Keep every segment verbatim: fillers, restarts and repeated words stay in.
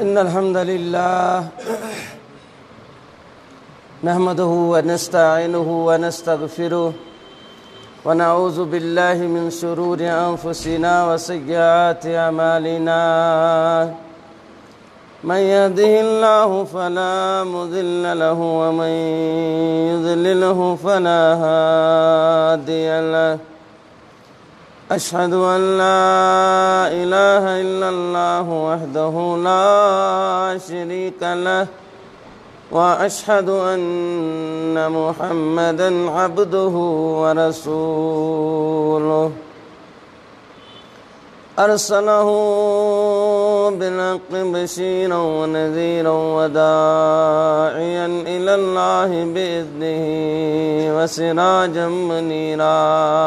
إن الحمد لله نحمده ونستعينه ونستغفره ونعوذ بالله من شرور أنفسنا وسيئات أعمالنا من يهده الله فلا مضل له ومن يضلله فلا هادي له أشهد أن لا إله إلا الله وحده لا شريك له وأشهد أن محمدا عبده ورسوله أرسله بالحق بشيرا ونذيرا وداعيا إلى الله بإذنه وسراجا منيرا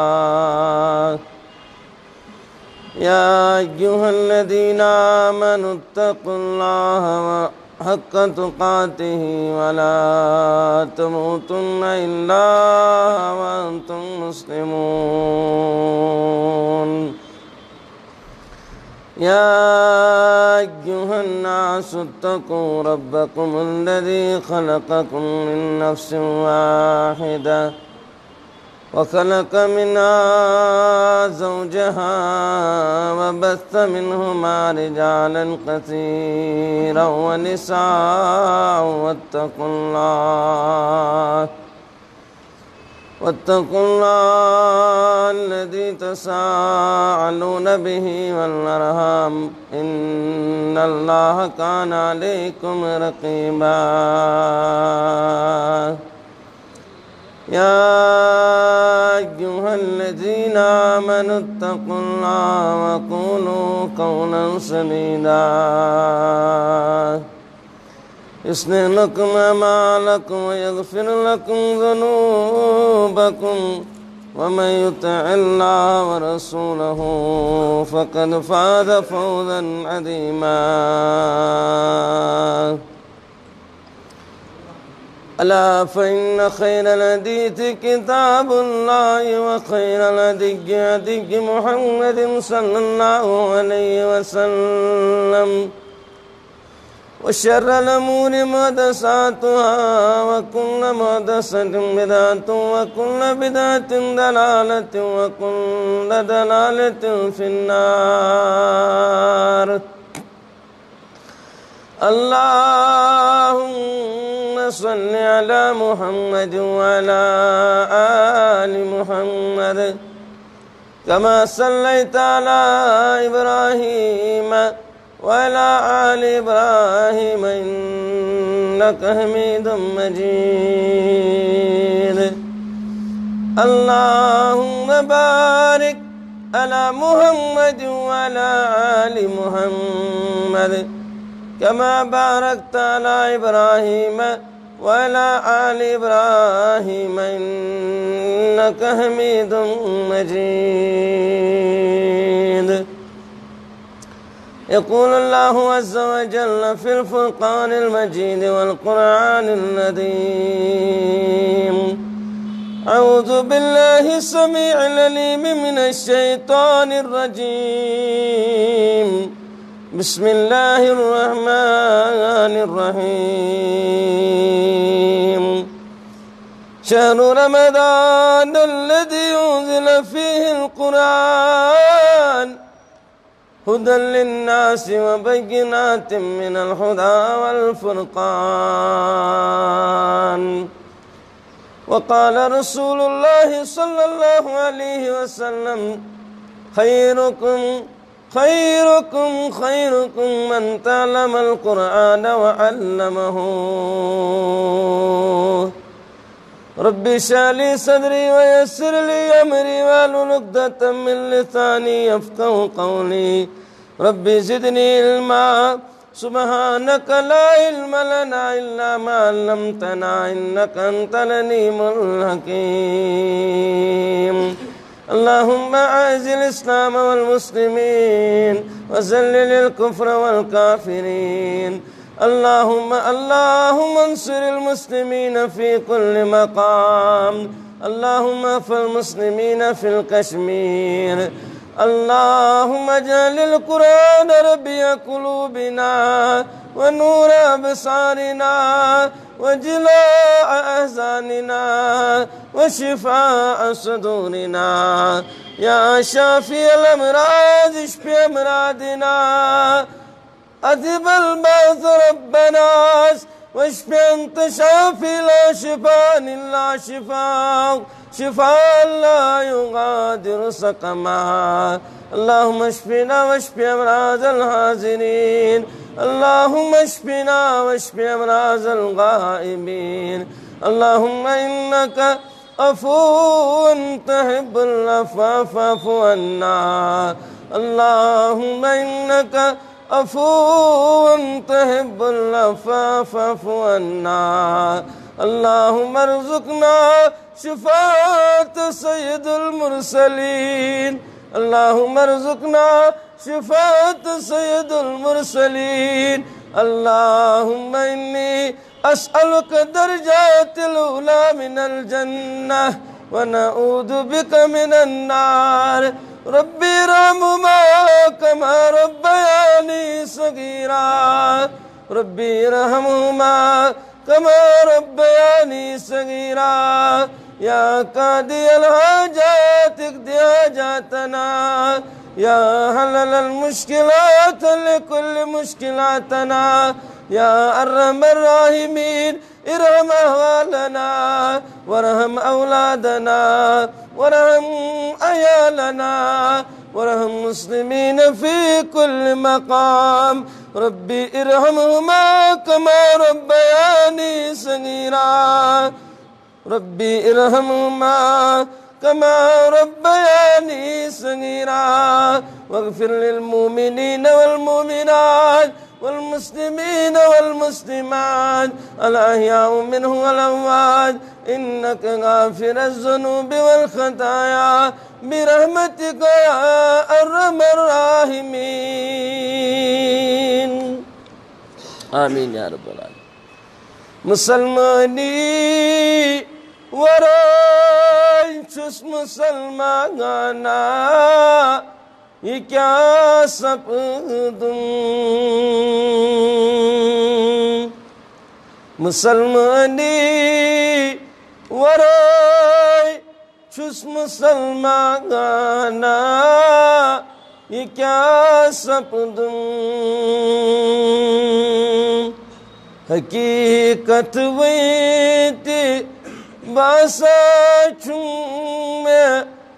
يا أيها الذين آمنوا اتقوا الله حق تقاته ولا تموتن إلا وأنتم مسلمون يا أيها الناس اتقوا ربكم الذي خلقكم من نفس واحدة وخلق منها زوجها وبث منهما رجالا كثيرا ونساء واتقوا الله واتقوا الله الذي تساءلون به والأرحام إن الله كان عليكم رقيبا يا أيها الذين آمنوا اتقوا الله وقولوا قولا سديدا يصلح لكم أعمالكم ويغفر لكم ذنوبكم ومن يطع الله ورسوله فقد فاز فوزا عظيما ألا فإن خير الحديث كتاب الله وخير الهدي هدي محمد صلى الله عليه وسلم وشر الأمور محدثاتها وكل محدثة بدعة وكل بدعة ضلالة وكل ضلالة في النار اللهم صل على محمد وعلى آل محمد كما صليت على إبراهيم وعلى آل إبراهيم إنك حميد مجيد اللهم بارك على محمد وعلى آل محمد كما باركت على إبراهيم وعلى آل إبراهيم إنك حميد مجيد يقول الله عز وجل في الفرقان المجيد والقرآن العظيم أعوذ بالله السميع العليم من الشيطان الرجيم بسم الله الرحمن الرحيم شهر رمضان الذي أنزل فيه القرآن هدى للناس وبينات من الهدى والفرقان وقال رسول الله صلى الله عليه وسلم خيركم خيركم خيركم من تعلم القرآن وعلمه رب اشرح لي صدري ويسر لي أمري واحلل عقدة من لساني يفقهوا قولي رب زدني علما سبحانك لا علم لنا إلا ما علمتنا إنك أنت العليم الحكيم اللهم أعز الإسلام والمسلمين وذلل الكفر والكافرين اللهم اللهم انصر المسلمين في كل مقام اللهم فالمسلمين في الكشمير اللهم اجعل القرآن ربيع قلوبنا ونور أبصارنا وجلاء أحزاننا وشفاء صدورنا يا شافي الأمراض اشف أمراضنا أذهب البأس ربنا واشف أنت شافي لا شفاء إلا شفاء شفاء لا يغادر سقما اللهم اشفنا واشف أمراض الحاضرين اللهم اشفنا واشف أمراض الغائبين اللهم إنك عفو تحب العفو فاعف عنا اللهم إنك عفو تحب العفو فاعف عنا اللهم ارزقنا شفاعة سيد المرسلين اللهم ارزقنا شفاعة سيد المرسلين اللهم إني أسألك درجات الأولى من الجنة ونعوذ بك من النار ربي ارحمهما كما ربياني صغيرا ربي ارحمهما كما ربياني صغيرا يا قاضي الحاجات اقض حاجاتنا يا حلل المشكلات لكل مشكلاتنا يا أرحم الراحمين ارحم أهوالنا وارحم أولادنا وارحم عيالنا وارحم مسلمين في كل مقام ربي ارحمهما كما ربياني صغيرا ربي ارحمهما كما ربياني صغيرا واغفر للمؤمنين والمؤمنات والمسلمين والمسلمات الأحياء منهم والأموات إنك غافر الذنوب والخطايا برحمتك يا أرحم الراحمين آمين يا رب العالمين مسلماني ورائے چھس مسلمانا یہ کیا سپدوں مسلمانی ورائے چھس مسلمانا یہ کیا سپدوں حقیقت ویتی باسا چھوں میں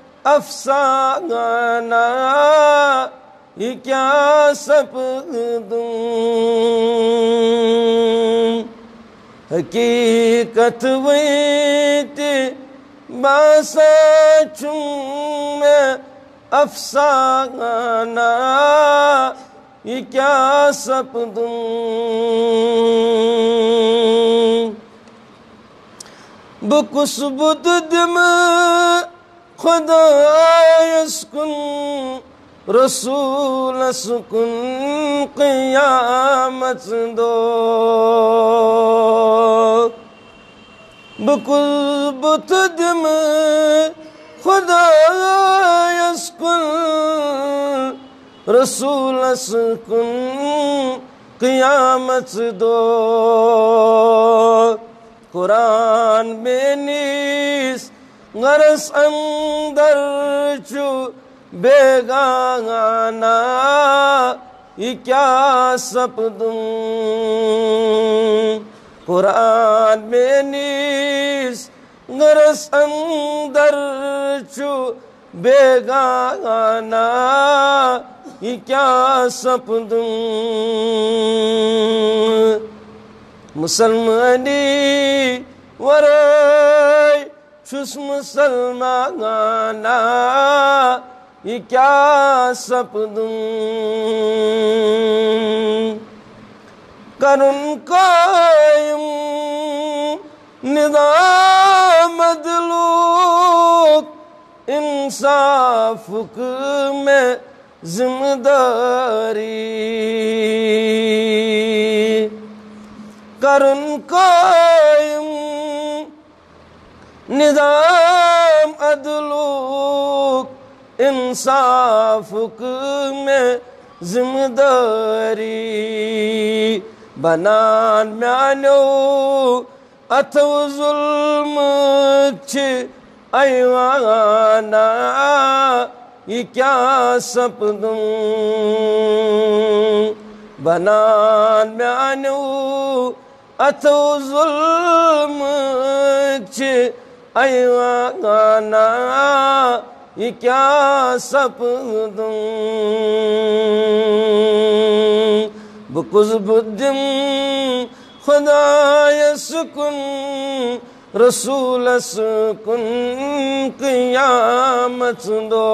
افسانہ یہ کیا سپدوں حقیقت ویتی باسا چھوں میں افسانہ یہ کیا سپدوں بکس بود دم خدا یسکن رسول سکن قیامت دو بکس بود دم خدا یسکن رسول سکن قیامت دو قرآن میں نیس غرس اندر چو بیگانا یہ کیا سپدوں قرآن میں نیس غرس اندر چو بیگانا یہ کیا سپدوں مسلمانی ورائے چھس مسلمانا یہ کیا سپدوں کرن قائم نظام عدلوک انصاف میں ذمہ داری کرن قائم نظام عدلوک انصافک میں ذمہ داری بنان میانو اتھو ظلم چھ ایوانا یہ کیا سپدوں بنان میانو اتھو ظلم چھ ایوانا یہ کیا سپدوں بکز بدم خدا سکن رسول سکن قیامت دو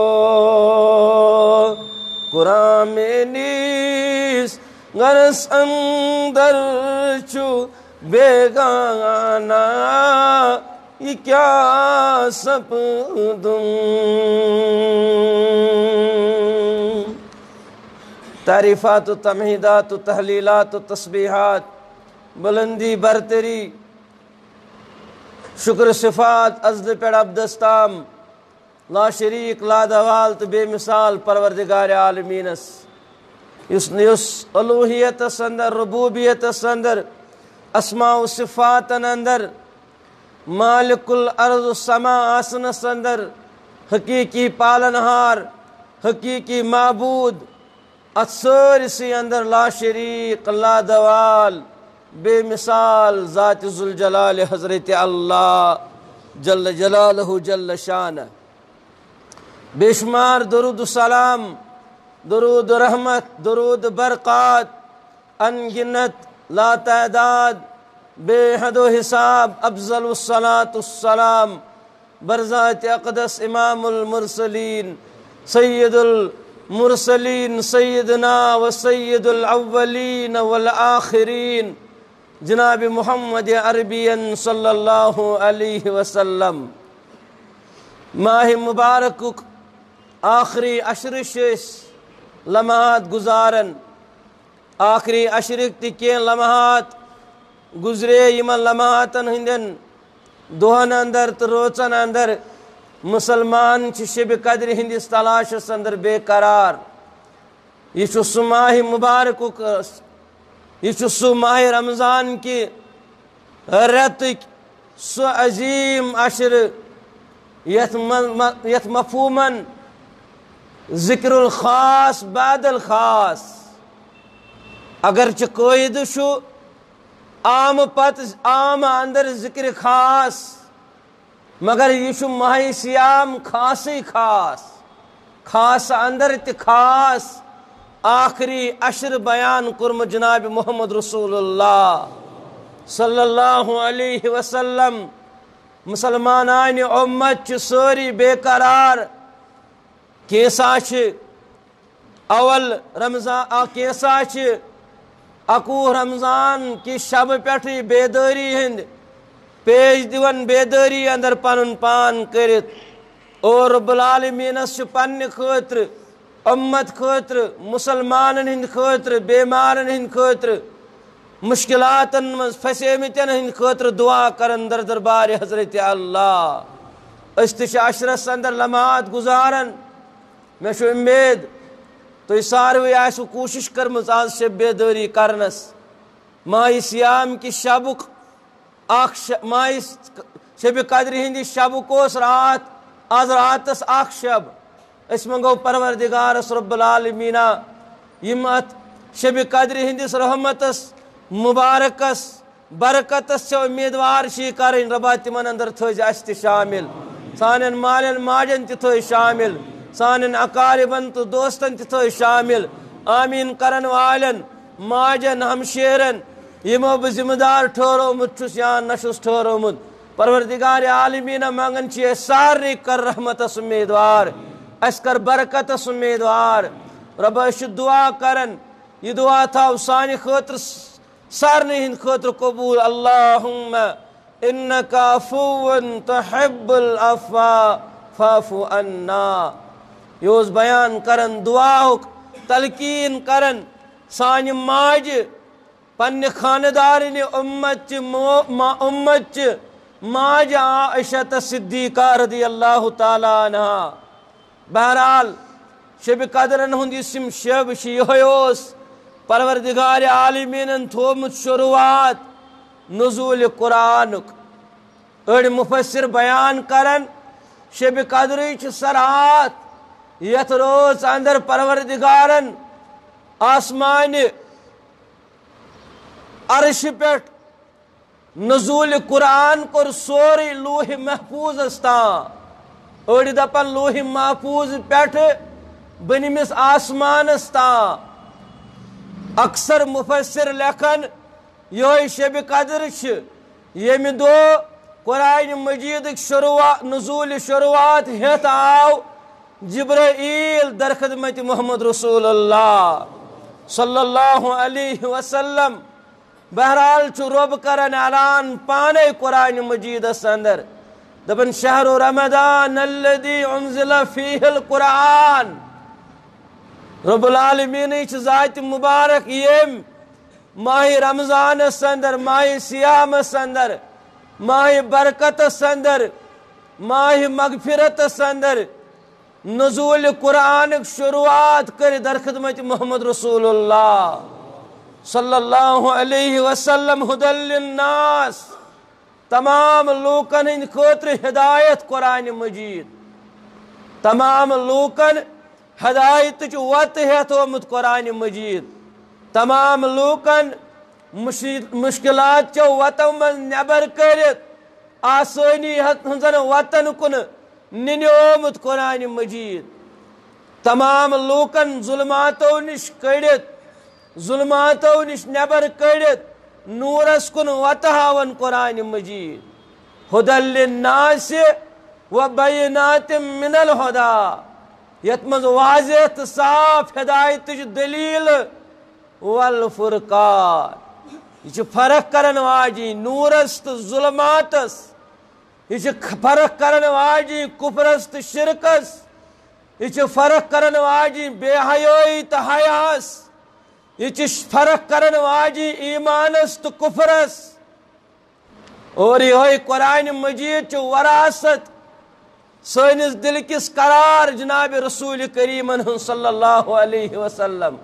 قرآن میں نیس غرس اندر چو بیگانا یہ کیا سپدوں تعریفات و تمہیدات و تحلیلات و تسبیحات بلندی برتری شکر صفات ازد پیڑ عبدستام لا شریک لا دوال تو بے مثال پروردگار عالمینس یس یس الوہیت اندر ربوبیت اندر اسماء و صفات اندر مالک الارض السماء آسن اندر حقیقی پالنہار حقیقی معبود اتسرسی اندر لا شریک لا دوال بے مثال ذات ذوالجلال حضرت اللہ جل جلالہ جل شانہ بے شمار درود السلام درود رحمت درود برکات انگنت لا تعداد بے حد و حساب افضل الصلاة السلام برذات اقدس امام المرسلین سید المرسلین سیدنا و سید الاولین والآخرین جناب محمد عربی صلی اللہ علیہ وسلم ماہ مبارک آخری عشرش لمحات گزارن آخری عشرک تکین لمحات گزرے یمن لمحاتن ہندن دہن اندر تو روچن اندر مسلمان چھ شب قدر ہندس تلاشس اندر بے قرار یہ سہ ماہ مبارک یہ سہ ماہ رمضان کی رتک سہ عظیم عشر یت مفہومن ذکر الخاص بعد الخاص اگرچہ قید شو عام پت عام اندر ذکر خاص مگر یہ ماہ سیام خاصی خاص خاص اندر تہ خاص آخری عشر بیان کرم جناب محمد رسول اللہ صلی اللہ علیہ وسلم مسلمانان امت چھ ساری بے قرار کیسا چھ اول رمضان کیسا چھ اکوہ رمضان کی شب پیٹھی بیداری ہند پیش دیون بیداری اندر پنن پان کرت اور رب العالمینس چھ پنہ خاطر امت خاطر مسلمانن ہند خاطر بیمارن ہند خاطر مشکلاتن مز پھسیمتن ہند خاطر دعا کرن در دربار حضرت اللہ اس تش عشرس اندر لمحات گزارن میں شو امید تو ساروی آسو کوشش کرمز آز شب بیداری کرنس ماہ سیام کی شبک آخ ماہ شب قدر ہندی شبک اس رات آز راتس آخ شب اس منگو پروردگارس رب العالمین یمت شب قدر ہندس رحمتس مبارکس برکتس سے امیدوار شی کریں ربا تمن اندر تھوز اس تہ شامل سانن مالن ماجن تہ تھوز شامل سانن اقاربن تو دوستن تہ تھوز شامل آمین کرن والن ماجن ہمشیرن یمو بہ ذمہ دار ٹھہرومت چھس یا نشس ٹھہرومت پروردگار عالمین منگن چھ سارے کر رحمتس امیدوار اس کر برکتس امیدوار رب اس دعا کرن یہ دعا تھا سانہ خاطر سارنے ہند خاطر قبول اللہم انکا عفو تحب العفو فاعف عنا یوز بیان کرن دعا تلقین کرن سانہ ماج پنہ خاندارن امت امت ماج عائشہ صدیقہ رضی اللہ تعالی عنہ بہرحال شب قدرن ہند اسم شب یہ پروردگار عالمین تھومت شروعات نزول قرآن اڑ مفسر بیان کرن شب قدر سرحات یت روز اندر پروردگارن آسمان عرش پہ نزول قرآن کور سوری لوح محفوظ تان اڑ دپن لوح محفوظ پہ بنمس آسمانس تان اکثر مفسر لکھن یہ شب قدر یم دو قرآن مجید شروعات نزول شروعات ہت آو جبرائیل در خدمت محمد رسول اللہ صلی اللہ علیہ وسلم بہرحال چھ رب کرن اعلان پانے قرآن مجید اندر دپن شہر رمضان الذی انزل فیہ القرآن رب العالمین ذات مبارک یم ماہ رمضان اندر ماہ سیام اندر ماہ برکت اندر ماہ مغفرت اندر نزول قرآن شروعات کر در خدمت محمد رسول اللہ صلی اللہ علیہ وسلم ہدی للناس تمام لوکن ہند خاطر ہدایت قرآن مجید تمام لوکن ہدایت وت ہیت آمت قرآن مجید تمام لوکن مشکلات چو وتو من نبر کرت آسانی ہنزن وطن کن ننی آمت قرآن مجید تمام لوکن ظلماتو نش کڑت ظلماتو نش نبر کڑت نورس کن وتہاون قرآن مجید ہدی للناس و بینات من الہدی یت مز واضح تو صاف ہدایت دلیل والفرقان یہ فرق کرن واجی نورس تو ظلماتس یہ فرق کرن واجی کفرس تو شرکس یہ فرق کرن واجی بے حیائی تو حیاس یہ فرق کرن واجی ایمانس تو کفرس اور یہ قرآن مجید چھ وراثت سینس دل کس قرار جناب رسول کریم صلی اللہ علیہ وسلم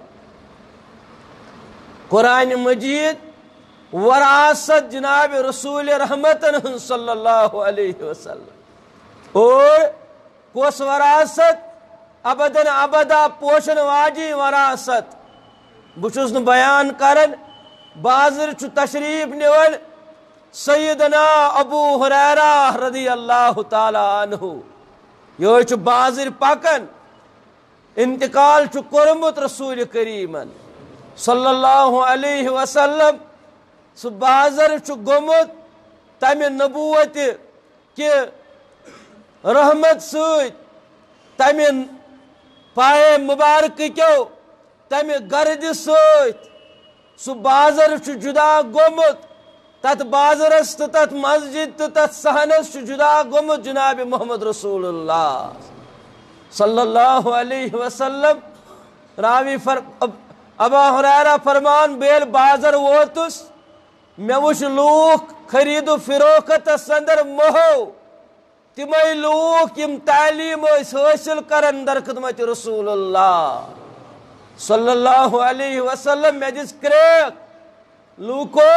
قرآن مجید وراثت جناب رسول رحمت صلی اللہ علیہ وسلم اور کس وراثت ابدن ابدا پوشن واجی وراثت بچس ن بیان کرن بازر چھ تشریف نیون سیدنا ابو ہریرہ رضی اللہ تعالی عنہ یہ چھ بازر پکن انتقال چھ کورمت رسول کریم صلی اللہ علیہ وسلم سہ بازر چھ گومت تمہ نبوت کہ رحمت ست تمہ پائے مبارک کیو تمہ گرد ست سہ بازر چھ جدا گومت تت بازرس تو تت مسجد تو تت صحنس جدا گومت جناب محمد رسول اللہ صلی اللہ علیہ وسلم راوی فر ابا ہریرہ فرمان بیل بازر ووتس میں وچ لوک خرید و فروخت اندر مہو تمے لوک یم تعلیم حاصل کرن در خدمت رسول اللہ صلی اللہ علیہ وسلم میں جس کریک لوکو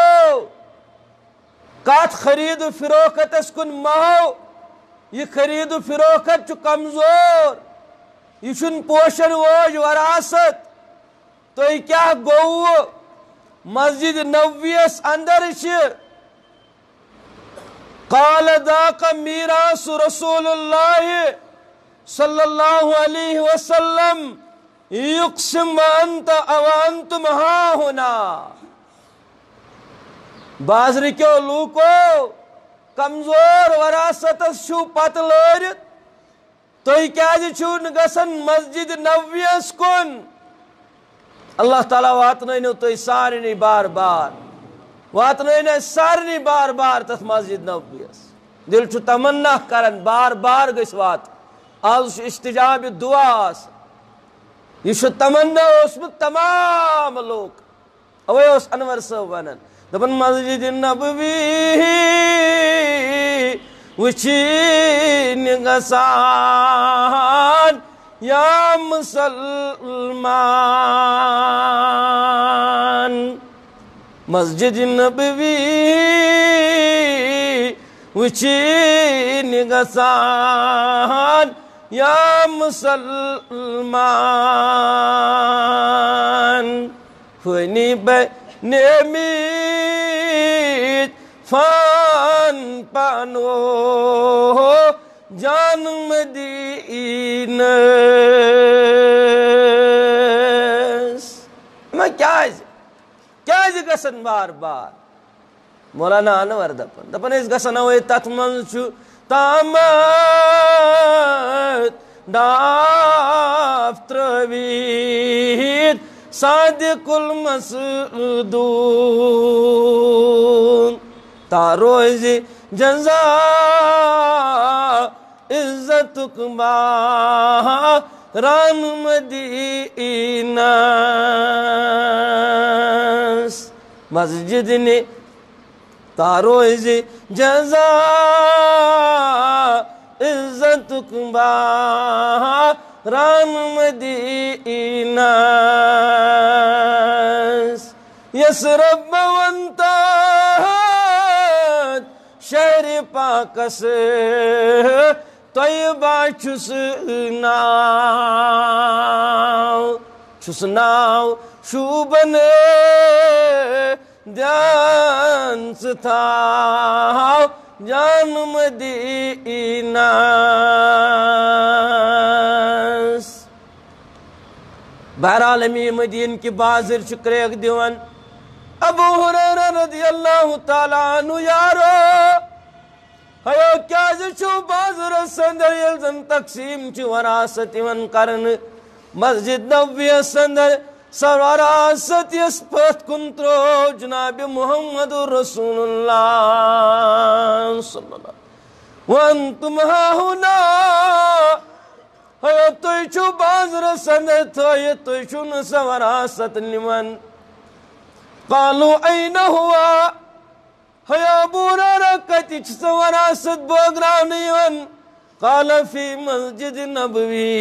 کات خرید و فروخت اس کن مہو یہ خرید و فروخت چو کمزور یہ چن پوشن ووج وراثت تو یہ کیا گو مسجد نبویس اندر چھ قال ذاک میراث رسول اللہ صلی اللہ علیہ وسلم یقسم انت اوانتم ہا ہونا بازر کیو لوکو کمزور وراثت چھو پت لورت تھی کیازِ چھو گژھان مسجد نبویس کن اللہ تعالیٰ واتنو تھی سارنی بار بار واتنو سارنی بار بار تس مسجد نبویس دل چھو تمنا کرن بار بار گس وات آز استجاب دعا یہ تمنا اسمت تمام لوگ اوے اس انور صاحب ونن دپن مسجد نبوی وچین گسان یا مسلمان مسجد نبوی وچین گسان یا مسلمان فنی بے نیمیت فان پانو جان مدینس میں کیا ہے کیا ہے گسن بار بار مولانا انور دپن دپن اس گسن اوے تت من چھو تامت ڈاف تروید صادق المسدون تاروز جزا عزتک ران مدینہ مسجد نے تاروز جزا عزتک ران مدینہ یسرب وانتہت شہر پاکس طیبہ چھس ناو چھس ناو شوبن دیان ستاو جان مدینہ بہرحال امی مدین کی بازر چکریک دیوان ابو ہریرہ رضی اللہ تعالیٰ عنہ یارو ہیو کیا زچو بازر سندر یلزم تقسیم چو وراثت من کرن مسجد نبوی سندر سر وراثت یس پت کنترو جناب محمد رسول اللہ صلی اللہ وانتم ہا ہنا ہیو توی چو بازر سندر توی توی چو نس وراثت لمن قالوا این ہوا ہیا بورارا کتی چس وراثت بوگرانیون قال فی مسجد نبوی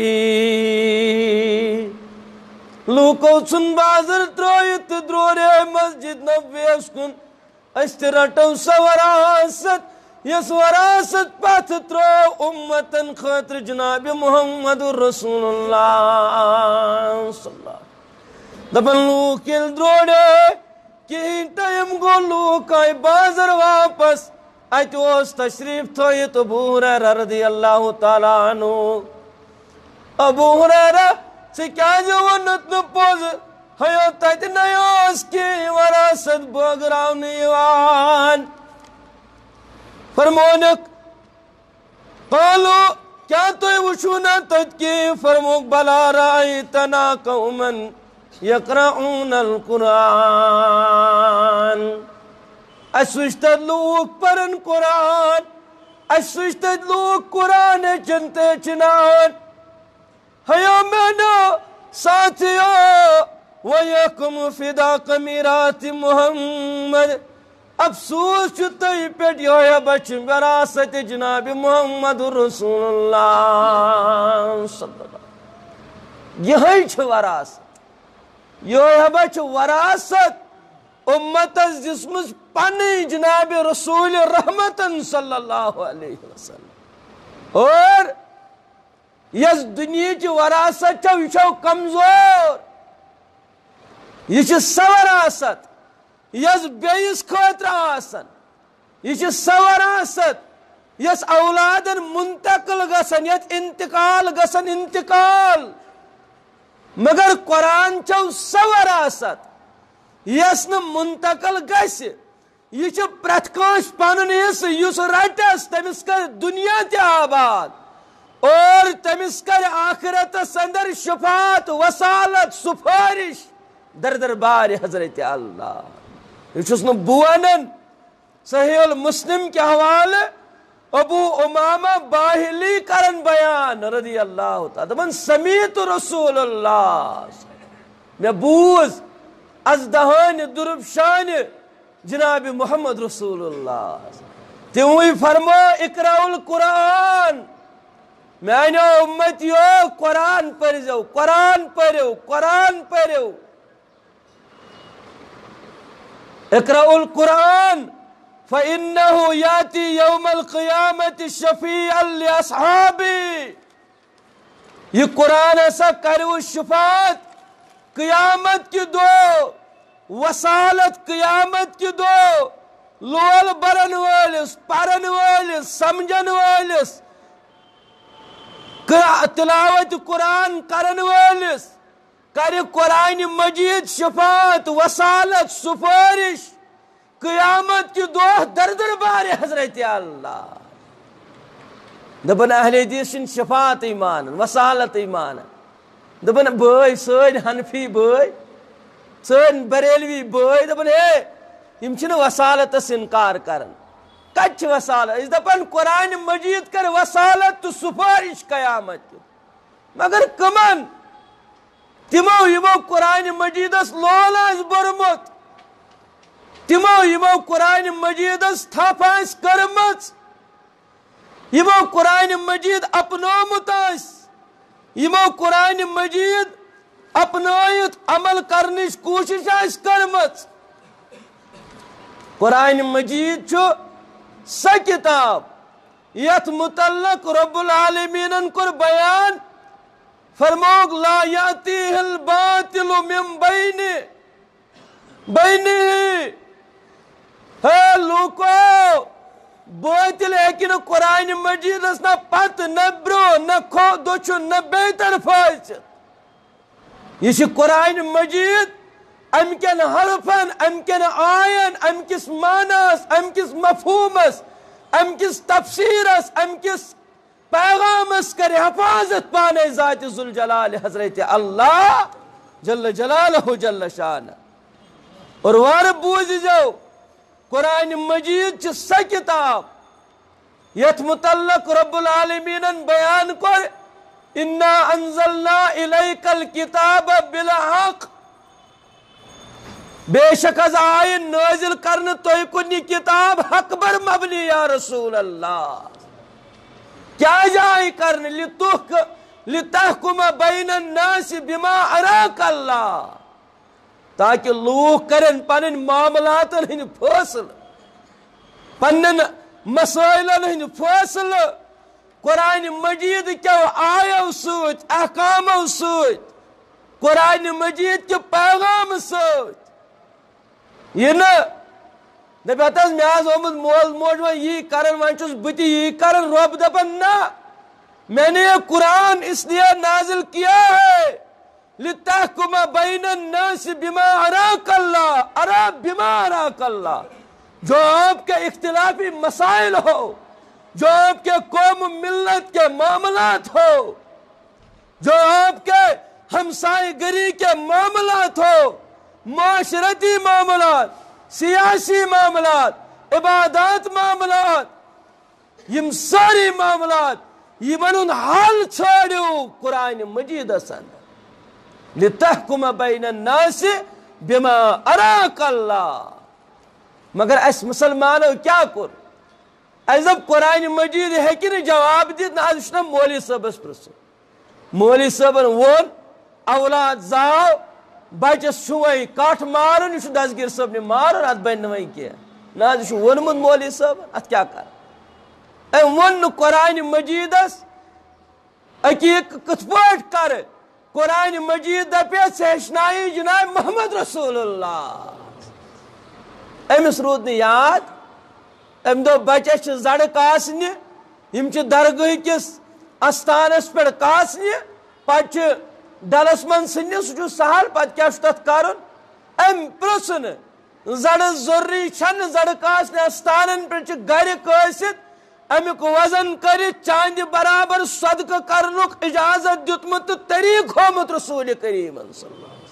لوکو چن بازر ترویت درورے مسجد نبوی اسکن اشترٹو سوراثت یس وراثت پاتھ ترو امتن خاطر جناب محمد رسول اللہ صلی اللہ دبن لوکل دروڑے کہیں ٹائم گو لوک آئی بازر واپس ایتوس تشریف تھویت ابو ہریرہ رضی اللہ تعالیٰ عنہ ابو ہریرہ سے کیا جو ونت نپوز ہیو تیت نیوز کی وراثت بوگراو نیوان فرمونک قالو کیا توی وشونا تیت کی فرموک بلا رائیتنا قومن یقرعون القرآن اسوشتد لوگ پرن قرآن اسوشتد لوگ قرآن چنتے چنان ہیا مینا ساتھیا ویکم فداق میرات محمد افسوس چھتائی پیٹ یا بچ وراثت جناب محمد رسول اللہ صلی اللہ علیہ وسلم یہی چھ وراثت یہ بچ وراثت امت جسمس پانی جناب رسول رحمتن صلی اللہ علیہ وسلم اور یس دنیا کی وراثت چھو یہ چھو کمزور یہ چھ سوراثت یس بیس خاطر آسن یہ چھ سوراثت یس اولادن منتقل گسن یت انتقال گسن انتقال مگر قرآن چھو سوراثت یس ن منتقل گس یہ چھ پرت کانش پنن یس یس رٹس تمس کر دنیا تہ آباد اور تمس کر آخرت اندر شفاعت وصالت سفارش در دربار حضرت اللہ یہ چھس ن بوانن صحیح المسلم کے حوالے ابو امامہ باہلی کرن بیان رضی اللہ تعالی دپن سمیت رسول اللہ میں بوز از دہان درب شان جناب محمد رسول اللہ تیوئی فرما اقرأ القرآن میانو امتیو قرآن پرزو قرآن پرو قرآن پرو اقرأوا القرآن فإنه يأتي يوم القيامة شفيعا لأصحابه. یہ قرآن ایسا کرو شفاعت قیامت کی دو وصالت قیامت کی دو لول برن والس پرن والس سمجھن والس تلاوت قرآن کرن والس کر قرآن مجید شفاعت وصالت سفارش قیامت کی دو در دربار حضرت اللہ. دپن اہل حدیث چھن شفاعت ایمان وصالت ایمان. دپن بھائی سن حنفی بھائی سن بریلوی بھائی دپن ہے یم چھن وصالتس انکار کرن. کت چھ وصالت؟ اس دپن قرآن مجید کر وصالت تو سفارش قیامت کی. مگر کمن تمو یمو قرآن مجیدس لول آس برمت تمو یمو قرآن مجیدس تھپ آس کرمت یمو قرآن مجید اپنومت آس یمو قرآن مجید اپنائت عمل کرنش کوشش آس کرمت. قرآن مجید چھو سا کتاب یت متعلق رب العالمین کر بیان فرموگ لا یاتیہ الباطل من بین بینہ. ہے لوکو باطل ایکن قرآن مجید اس نہ پت نہ برو نہ کھو دوچو نہ بیتر فائچ. یہ قرآن مجید ام کن حرفن ام کن آین ام کس معناس ام کس مفہومس ام کس تفسیرس ام کس پیغامس کر حفاظت پانے ذات ذوالجلال حضرت اللہ جل جلالہ جل شانہ. اور وار بوزی جو قرآن مجید چھ سا کتاب یت متعلق رب العالمین بیان کر انا انزلنا الیک الکتاب بالحق. بے شک از آئین نازل کرن توی کنی کتاب حق بر مبنی یا رسول اللہ. کیا جائے کرن لتحک لتحکم بین الناس بما اراک اللہ تاکہ لوگ کرن پنن معاملاتن ہن فیصل پنن مسائلن ہن فیصل قرآن مجید کیو آیو سوچ احکامو سوچ قرآن مجید کے پیغام سوچ. یہ نا دپیت میں آز آمد مول موج و یہ کرن ون چھس بتی یہ کرن رب دپن نا میں نے یہ قرآن اس لیے نازل کیا ہے لتحکم بین الناس بما اراک اللہ ارا بما اراک اللہ. جو آپ کے اختلافی مسائل ہو جو آپ کے قوم ملت کے معاملات ہو جو آپ کے ہمسائے گری کے معاملات ہو معاشرتی معاملات سیاسی معاملات عبادات معاملات یم ساری معاملات یمن حل چھوڑو قرآن مجید سن لتحکم بین الناس بما اراک اللہ. مگر اس مسلمانوں کیا کر اس دب قرآن مجید ہے کہ جواب دیت نا اس نے مولی صاحب اس پرسو مولی صاحب وون اولاد زاو بچس شوئی کاٹ مارن یہ دسگیر صاحب نے مارن ات بین نوئی کیا نا اس ونمت مولی صاحب ات کیا کر اے ون قرآن مجید اس اکی کت پاٹ کر قرآن مجید دپے سہشنائی جناب محمد رسول اللہ. امس رود نی یاد ام دو بچس زڑ کاسنہ یم درگاہ کس استانس پہ کاسنہ پتہ ڈلس من سن سہ سہل پتہ کیا تر کرن ام پرسن زڑ ضروری چھن زڑ کاسن استانن پہ گر کست امیک وزن کر چاند برابر صدقہ کرنک اجازت دیتمت طریق ہومت رسول کریم صلی اللہ علیہ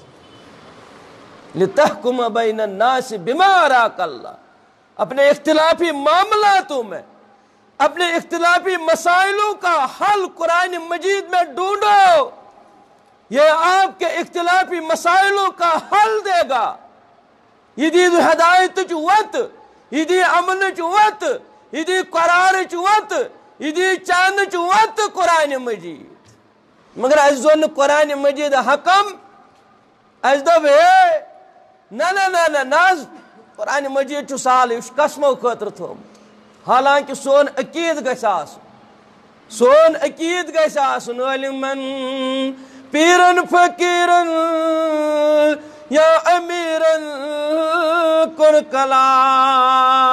وسلم لتحکم بین الناس بما اراک اللہ. اپنے اختلافی معاملاتوں میں اپنے اختلافی مسائلوں کا حل قرآن مجید میں ڈھونڈو. یہ آپ کے اختلافی مسائلوں کا حل دے گا. یہ دی ہدایت وت یہ دی امن وت یہ دی قرار وت یہ دی چانچ وت قرآن مجید مگر اس زون قرآن مجید حکم اس دب ہے نا نا نا نا ناز قرآن مجید چھ سال یہ قسمو خاطر تھومت حالانکہ سون عقید گژھِ آسُن سون عقید گژھِ آسُن علمن پیرن فقیرن یا امیرن کن کلام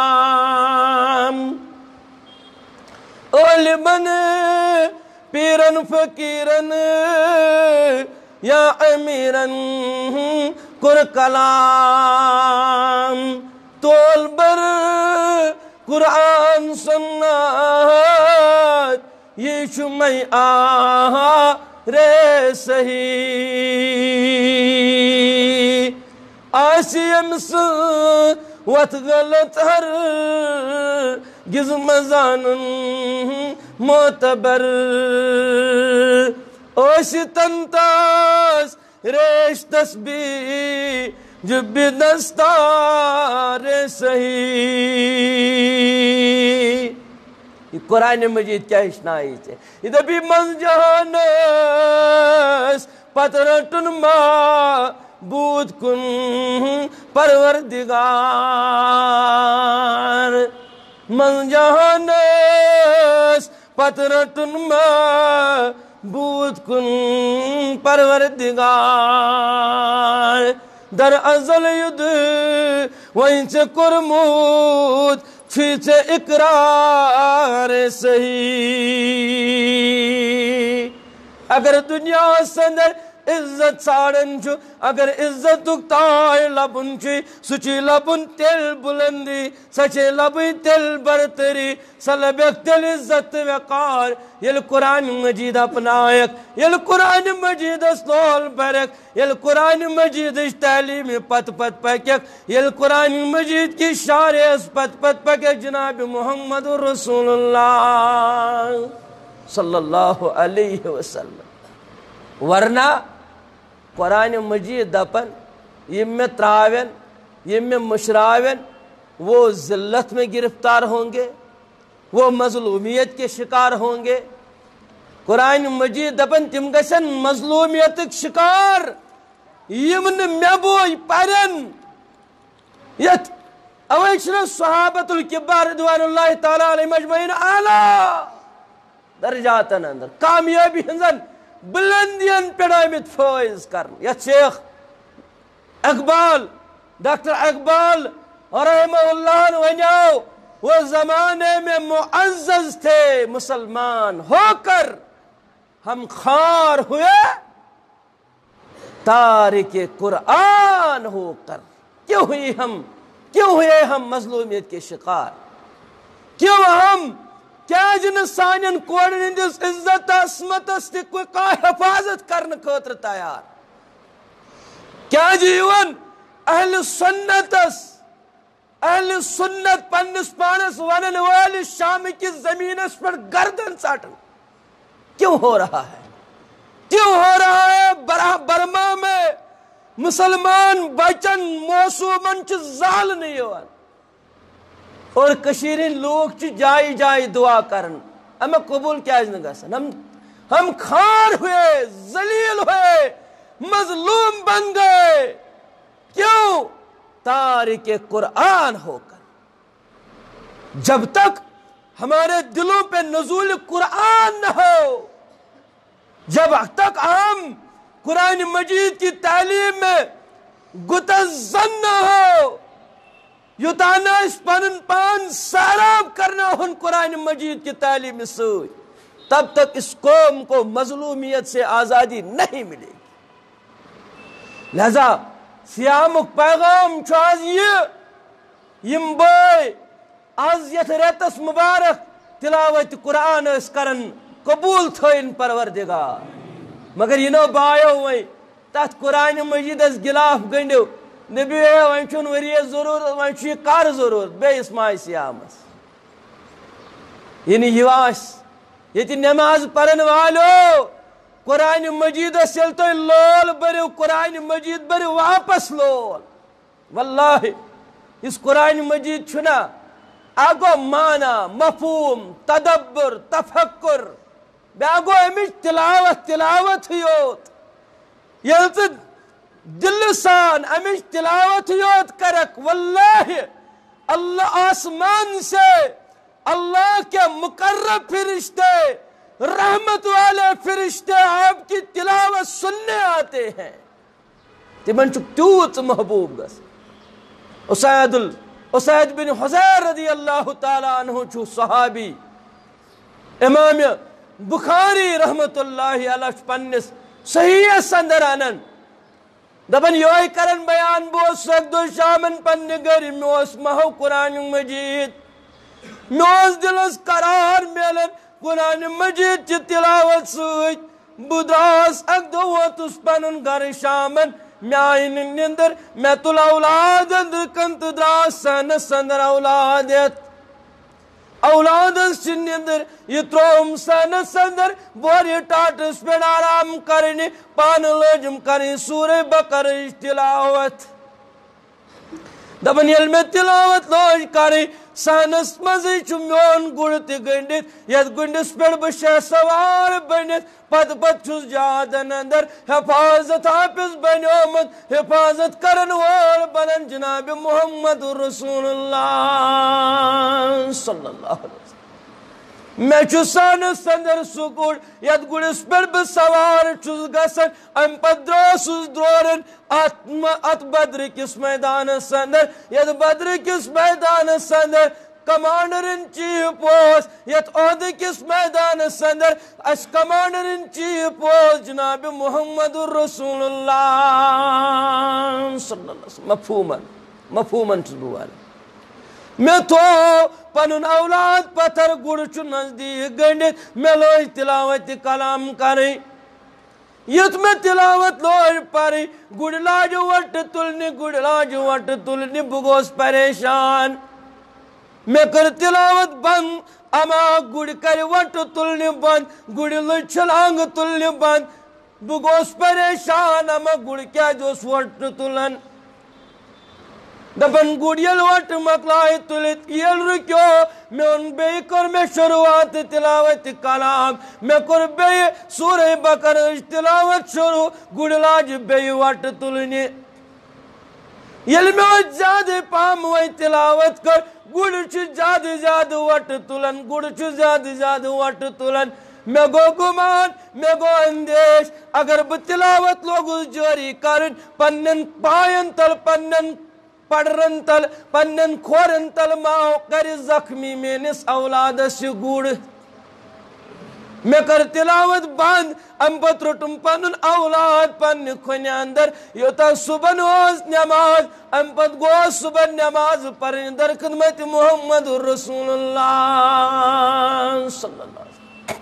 علمن پیرن فقیرن یا امیرن کن کلام تول بر قرآن سنت یہ شمی آہا رے صحیح آسیم سو وت غلط ہر گز مزانن معتبر اوش تنتاس ریش تسبیح جب دستار صحیح یہ قرآن مجید کیا ہشنائی ہے یہ دبی من جہانس پترٹن ما بود کن پروردگار من جہانس پترٹن ما بود کن پروردگار در ازل ید وہیں سے کرمود چھیچے اقرار صحیح اگر دنیا سندر عزت ساڑن چھو اگر عزت دکتائے لبن چھو سچی لبن تل بلندی سچے لبن تل برتری سلبیک تل عزت وقار یل قرآن مجید اپنائک یل قرآن مجید اسلول برک یل قرآن مجید اس تعلیم پت پت پکیک یل قرآن مجید کی شارع اس پت پت پکیک جناب محمد رسول اللہ صلی اللہ علیہ وسلم ورنہ قرآن مجید دپن یم میں تراوین یم میں مشراوین وہ ذلت میں گرفتار ہوں گے وہ مظلومیت کے شکار ہوں گے قرآن مجید دپن تم گژھن مظلومیت شکار یم نہ مے بوئی پرن یت اوے چھن صحابۃ الکبار رضوان اللہ تعالی علیہم اجمعین اعلی درجاتن اندر کامیابی ہنزن بلندین پہ آمت فائز کرن یا شیخ اقبال ڈاکٹر اقبال رحمہ اللہ نے ونیاو وہ زمانے میں معزز تھے مسلمان ہو کر ہم خار ہوئے تارک قرآن ہو کر کیوں ہوئی ہم کیوں ہوئے ہم مظلومیت کے شکار کیوں ہم کیا جن سانین کوڑن ہندس عزت عصمت استی کوئی کا حفاظت کرن خاطر تیار کیا جیون اہل سنت اس اہل سنت پنس پانس ونن والی شام کی زمین اس پر گردن ساٹن کیوں ہو رہا ہے کیوں ہو رہا ہے برما میں مسلمان بچن موسومن چھ زال نہیں ہوان اور کشیرین لوگ چھ جائی جائی دعا کرن اما قبول کیا ہے گسن ہم ہم خار ہوئے ذلیل ہوئے مظلوم بن گئے کیوں تارک قرآن ہو کر جب تک ہمارے دلوں پہ نزول قرآن نہ ہو جب تک ہم قرآن مجید کی تعلیم میں گتزن نہ ہو یوتانا اس پنن پان سیراب کرنا ہن قرآن مجید کی تعلیم سوئی تب تک اس قوم کو مظلومیت سے آزادی نہیں ملے گی لہذا سیامک پیغام چھاز یہ یم بوئے آز یت ریتس مبارک تلاوت قرآن اس کرن قبول تھوئن پروردگار مگر یہ نو بایو وئی تحت قرآن مجید اس گلاف گنڈو نبی ہے وانچون وریہ ضرورت وانچون کار ضرورت بے اسماعی سیامس یعنی ہواس یہ نماز پڑھن والو قرآن مجید سیل تو لول بریو قرآن مجید بریو واپس لول واللہ اس قرآن مجید چھنا اگو مانا مفہوم تدبر تفکر بیاگو امچ تلاوت تلاوت یوت یل تو دل سان امچ تلاوت یوت کرک واللہ اللہ آسمان سے اللہ کے مقرب فرشتے رحمت والے فرشتے آپ کی تلاوت سننے آتے ہیں تمن چک تیوت محبوب گس اسید ال اسید بن حضیر رضی اللہ تعالی عنہ چھو صحابی امام بخاری رحمت اللہ علیہ پنس صحیح سندر انن دبن یوئی کرن بیان بوس سک دو شامن پن گری موس محو قرآن مجید موس دلس قرار میلن قرآن مجید چی تلاوت سوچ بدراس اک دو وطس پنن گر شامن میں آئین نندر میں تل اولاد اندر کنت دراس سن سندر اولادت اولاد سن اندر یہ تروم سن سندر بوری ٹاٹس پہ آرام کرنی پان لجم کرنی سورہ بقر تلاوت دبن یل میں تلاوت لوج کرنی سانس مزی چھ میون گڑ تی گنڈت ید گنڈس پہ بشہ سوار بنت پت پت چھس جادن اندر حفاظت حافظ بنیومت حفاظت کرن وال بنن جناب محمد رسول اللہ صلی اللہ علیہ وسلم میں چھس سانس اندر سکوڑ ید گڑس پہ بسوار چھس گسن ام پت دروسس درورن ات بدر کس میدان سندر ید بدر کس میدان سندر کمانڈر ان چیف پوس یت عہد کس میدان سندر اس کمانڈر ان چیف پوس جناب محمد رسول اللہ صلی اللہ علیہ وسلم مفہوماً مفہوماً چزبوال میں تو پنن اولاد پتھر گڑ چو نزدیک گنڈت میں لوج تلاوت کلام کریں یت میں تلاوت لوج پری گڑ لاج وٹ تلنی گڑ لاج وٹ تلنی بگوس پریشان میں کر تلاوت بند اما گڑ کر وٹ تلنی بند گڑ لج چھلانگ تلنی بند بگوس پریشان اما گڑ کیا جوس وٹ تلن دپن گڑ یل وٹ مکلائی تلت یل رکیو میں ان بے کر میں شروعات تلاوت کلام میں کر بے سورہ بقر تلاوت شروع گڑ لاج بے وٹ تلنی یل میں زیادہ پام وی تلاوت کر گڑ چھ زیادہ زیادہ وٹ تلن گڑ چھ زیادہ زیادہ وٹ تلن میں گو گمان میں گو اندیش اگر بتلاوت لوگ جاری کرن پنن پائن تل پنن پڑرن تل پنن کھورن تل ماو کر زخمی میں نس اولاد سے گوڑ میں کر تلاوت بند ام پترٹم پنن اولاد پن کھونے اندر یوتا صبح نواز نماز ام پت گو صبح نماز پر در خدمت محمد رسول اللہ صلی اللہ علیہ وسلم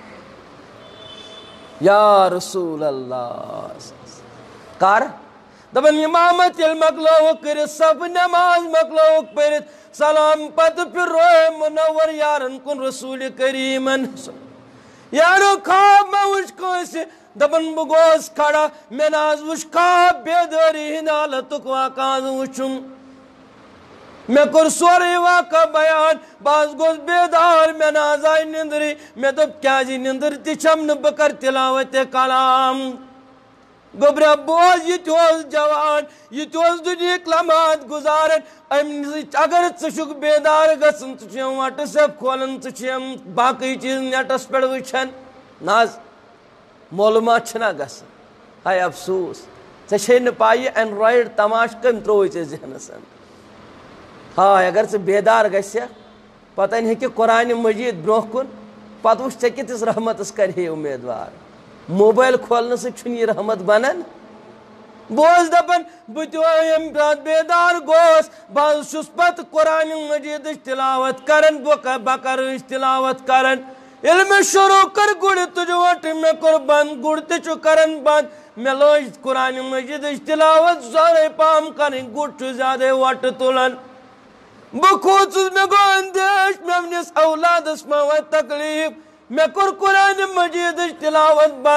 یا رسول اللہ کار دبن امامت یل مکلو کرت سب نماز مکلو پرت سلام پت پھر روئے منور یارن کن رسول کریمن یارو خواب میں وش کوئسی دبن بگوز کھڑا میں ناز وش خواب بیداری ہندالتک واقعات وشم میں کر سوری واقع بیان باز گوز بیدار میں ناز آئی نندری میں دب کیا جی نندر تیچم نبکر تلاوت کلام گبرہ بوز یہ توز جوان یہ توز دنیا کلمات گزارن اگر چشک بیدار گسن چیم واٹس ایپ کھولن چیم باقی چیز نیٹس پر وچھن ناز معلومات چھنا گسن ہائے افسوس چشن پائی اینڈرائیڈ تماش کم تروئی چیز ذہن سن ہاں اگر سے بیدار گسیا پتہ نہیں کہ قرآن مجید بروہ کن پتہ وش چکت اس رحمت اس کرے امیدوار موبائل کھولنے سے چھنی رحمت بنن بوز دپن بتویم رات بیدار گوس باز شس پت قرآن مجید تلاوت کرن بقر تلاوت کرن علم شروع کر گڑ تجوٹ میں کر بند گڑ تچو کرن بند میں لوج قرآن مجید تلاوت زور پام کرن گڑ چو زیادہ وٹ تلن بخوص میں گو اندیش میں اپنیس اولاد اسما و تکلیف میں کر قرآن مجید تلاوت بند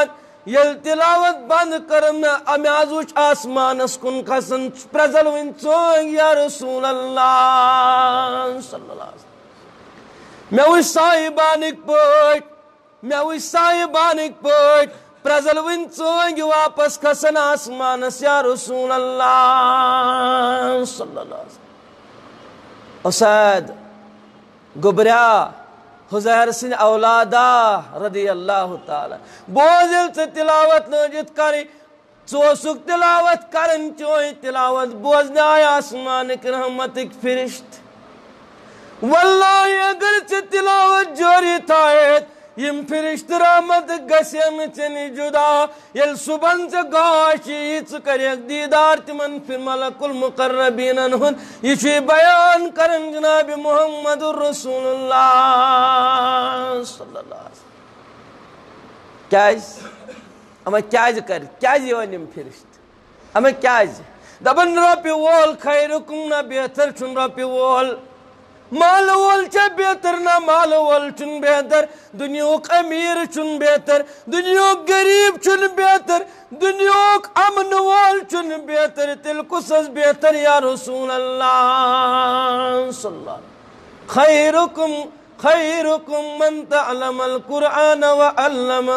یل تلاوت بند کرم امی آزوچ آسمان اس کن کسن پرزل وین چونگ یا رسول اللہ صلی اللہ علیہ وسلم میں وش صاحبانک پوٹ میں وش صاحبانک پوٹ پرزل وین چونگ واپس کسن آسمان اس یا رسول اللہ صلی اللہ علیہ وسلم اسید گبریا حزیر سن اولادا رضی اللہ تعالی بوزل سے تلاوت نجد کری چوسک تلاوت کرن چوئی تلاوت بوزن آیا آسمانک رحمتک فرشت واللہ اگر سے تلاوت جوری تھایت یم فرشت رحمت گسیم چنی جدا یل صبح سے گاشی چکر یک دیدار تمن پھر ملک المقربین انہن یہ بیان کرن جناب محمد الرسول اللہ صلی اللہ علیہ وسلم کیاز اما کیاز کر کیاز یوان یم فرشت اما کیاز دبن رپی وول خیرکم نا بہتر چن رپی وول مال وول چھ بہتر نہ مال وول چن بہتر دنیاک امیر چن بہتر دنیاک غریب چن بہتر دنیاک امن وول چن بہتر تل کسس بہتر یا رسول اللہ صلی اللہ علیہ وسلم خیرکم خیرکم من تعلم القرآن وعلمہ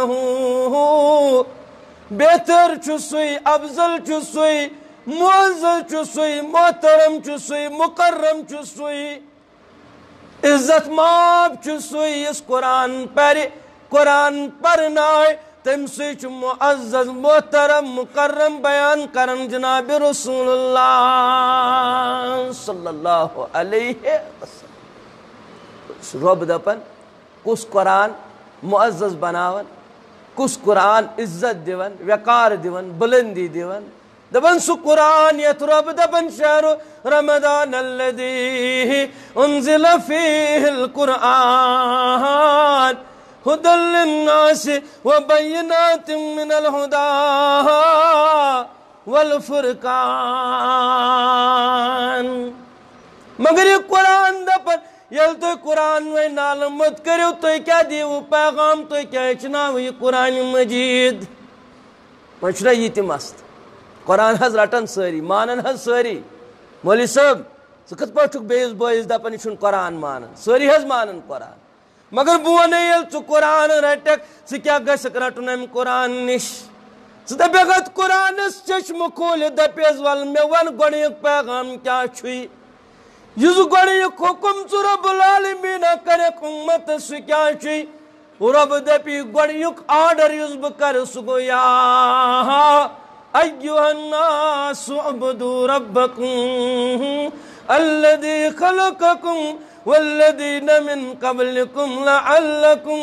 بہتر چھ افضل چھ معزز چھ محترم چھ مکرم چھ عزت ماب چسوئی اس قرآن پر قرآن پرنائے تم سوچ معزز محترم مکرم بیان کرن جناب رسول اللہ صلی اللہ علیہ وسلم رب دپن کس قرآن معزز بناون کس قرآن عزت دیون وقار دیون بلندی دیون دبن سو قرآن یترب دبن شہر رمضان الذي انزل فيه القرآن هدى للناس وبينات من الهدى والفرقان مگر یہ قرآن دبن یل تو قرآن میں نالمت کرو تو کیا دیو پیغام تو کیا چناو یہ قرآن مجید مچنا یہ تی مست قرآن حض رٹن ساری مانن حض ساری مولی صاحب سکت پاچھک بیس بوئیز دپن یہ قرآن مانن ساری حض مانن قرآن مگر بونے یل چو قرآن رٹک سی کیا گسک رٹن ام قرآن نش سی دپیغت قرآن اس چشم کھول دپیز وال میں ون گوڑیک پیغام کیا چھوئی یز گوڑیک حکم چو رب العالمین کرک امت سی کیا چھوئی رب دپی گوڑیک آرڈر یز بکر سگو یا أيها الناس اعبدوا ربكم الذي خلقكم والذين من قبلكم لعلكم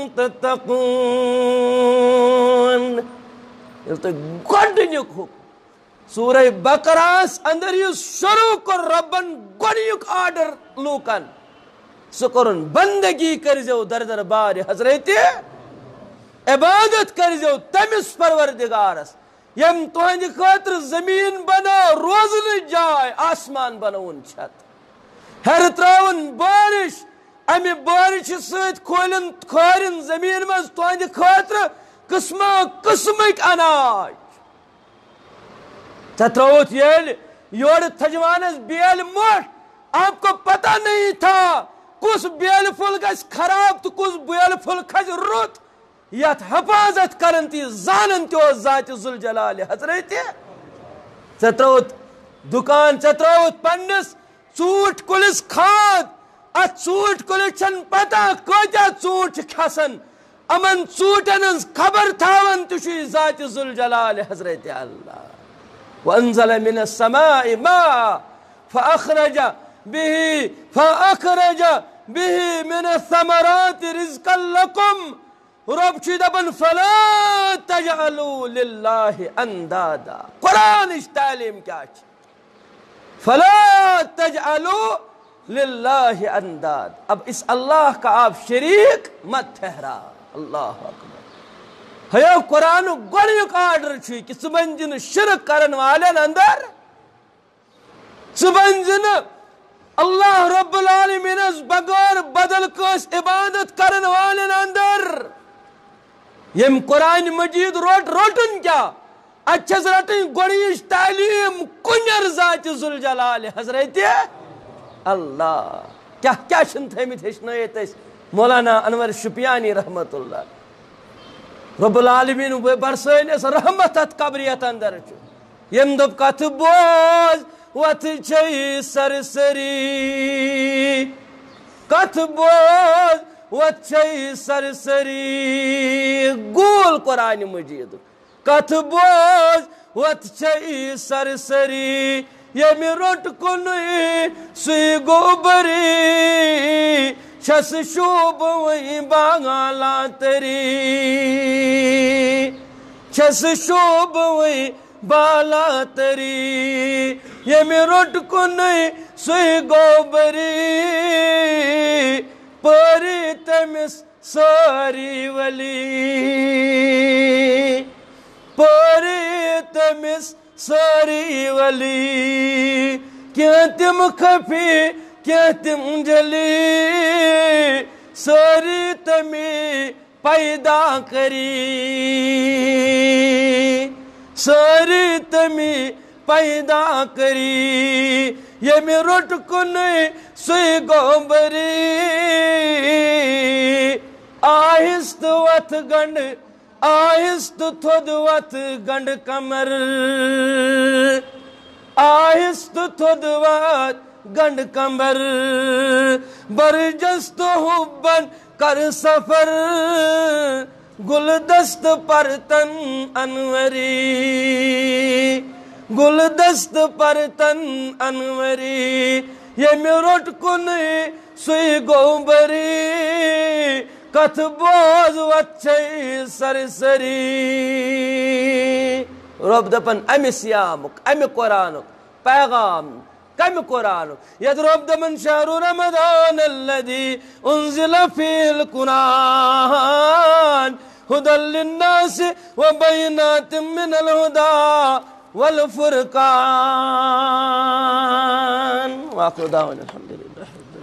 تتقون گۄڈنیُک حکم سورہ بقرہ اندر یُس شروع کر ربن گۄڈنیُک آرڈر لوکن سُہ کوٚرُن بندگی کٔرزیو در در بار حضرت عبادت کٔرزیو تٔمِس پروردگارس یم تہند خاطر زمین بنا روزن جائے آسمان بناون چھت ہر تراون بارش امی بارش سۭتۍ کھولن کھارن زمین مز تہند خاطر قسمہ قسمک اناج تروت یل یور تھجوانس بیل موٹ آپ کو پتہ نہیں تھا کس بیل پھل گژھِ خراب تو کس بیل پھل کھسہِ رُت یت حفاظت کرن تی زانن تی ذات ذوالجلال حضرت ژے تروت دکان ژے تروت پننس ژوٗنٛٹھۍ کُلِس کھاد اتھ ژوٗنٛٹھۍ کُلِس چھن پتہ کۭتیاہ ژوٗنٛٹھۍ چھِ کھسان امن ژوٗنٛٹھٮ۪ن ہٕنٛز خبر تھاون تہِ چھُ ذات ذوالجلال حضرت اللہ وانزل من السماء ماء فاخرج به فاخرج به من الثمرات رزقا لكم رب چھ دپن فلا تجعلوا للہ اندادا قرآن اش تعلیم کیا چھ فلا تجعلوا للہ انداد اب اس اللہ کا آپ شریک مت ٹھہرا اللہ اکبر ہے قرآن گوڑیک آرڈر چھ کہ ژٕ بنزِ نہٕ شرک کرن والن اندر ژٕ بنزِ نہٕ اللہ رب العالمینس بغیر بدل کٲنٛسہِ عبادت کرن والن اندر یم قرآن مجید روٹ روٹن کیا اچھس رٹن گوڑیش تعلیم کنیر ذات ذوالجلال حضرت اللہ کیا کیا چھن تھیمت ہشنائیت اس مولانا انور شپیانی رحمت اللہ رب العالمین برسین اس رحمت ات قبریت اندر چھو یم دب کت بوز وت چھئی سرسری کت بوز وت چھئی سرسری گول قرآن مجید کت بوز وت چھئی سرسری یمی روٹ کنی سی گوبری چھس شوب وی باغالا تری چھس شوب وی بالا تری یمی روٹ کنی سی گوبری پری تمس ساری ولی پری تمس ساری ولی کیا تم خفی کیا تم جلی ساری تمی پیدا کری ساری تمی پیدا کری یمی روٹ کنی سی گوبری آہست وت گنڈ آہست تھود وت گنڈ کمر آہست تھود وت گنڈ کمر برجست حبن کر سفر گلدست پرتن انوری گلدست پرتن انوری یمی روٹ کنی سی گوبری کت بوز وچھئی سرسری رب دپن امی سیامک امی قرآنک پیغام کم قرآنک ید رب دپن شہر رمضان الذي انزل فيه القرآن هدى للناس وبينات من الهدى والفرقان وآخر دعوانا الحمد لله